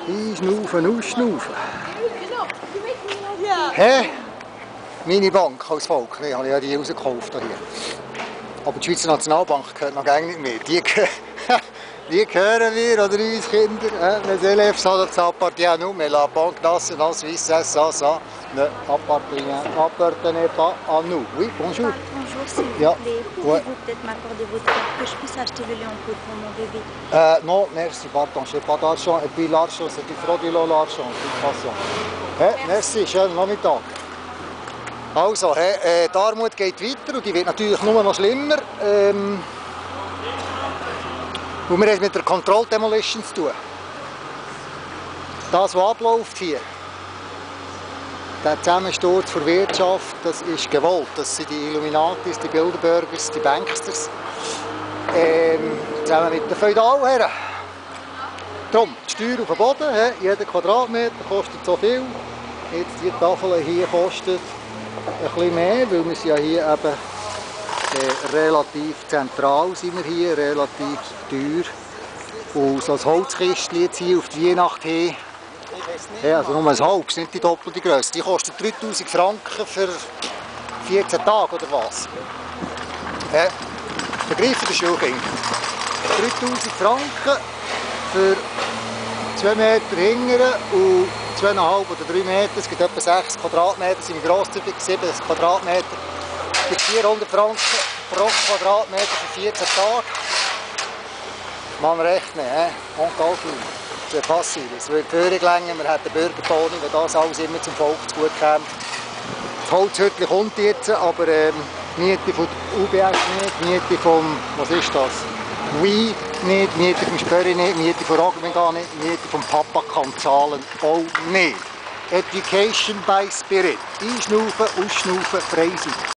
Einschnaufen, ausschnaufen. Hä? Meine Bank als Volk, ne, habe ich ja die rausgekauft hier. Aber die Schweizer Nationalbank gehört noch gar nicht mehr. Die gehören wir, oder uns Kinder. Les élèves appartiennent à nous, mais la Banque nationale suisse SA n'appartenait pas à nous. Oui, bonjour. Bonjour, s'il vous Ja. plaît. Ouais. Pouvez-vous peut-être m'accorder votre carte que je puisse acheter le lait en poudre pour mon bébé? Non, merci, pardon, je n'ai pas d'argent. Et puis l'argent, c'est du fraudulent l'argent, de toute façon. Merci, schönen Nachmittag. Also, die Armut geht weiter und die wird natürlich nur noch schlimmer. Und wir haben mit der Control Demolition zu tun. Das, was abläuft hier, der Zusammensturz der Wirtschaft, das ist gewollt. Das sind die Illuminatis, die Bilderbergers, die Banksters. Zusammen mit den Feudalherren. Darum, die Steuer auf den Boden, jeder Quadratmeter kostet so viel. Jetzt die Tafel hier kostet ein bisschen mehr, weil wir sind ja hier eben relativ zentral sind wir hier, relativ teuer. Und so ein Holzkistchen jetzt hier auf die Weihnacht hin, also nur ein halbes, nicht die doppelte Größe, die kostet 3000 Franken für 14 Tage oder was. Begreifen die Schulkinder? 3000 Franken für 2 Meter hingern und 2,5 oder 3 Meter, es gibt etwa 6 Quadratmeter, sind wir grosszügig, 7 Quadratmeter. Es gibt 400 Franken pro Quadratmeter für 14 Tage. Man rechnet, on calcule. C'est facile. Es würde völlig länger, wir hätten Bürgertoni, wenn das alles immer zum Volk zu gut käme. Das Holzhütchen kommt jetzt, aber Miete von UBS nicht, Miete vom, was ist das? Oui nicht, Miete vom Spöri nicht, Miete von Roggenga nicht, Miete vom Papa kann zahlen auch nicht. Education by Spirit. Einschnaufen, ausschnaufen, frei sein.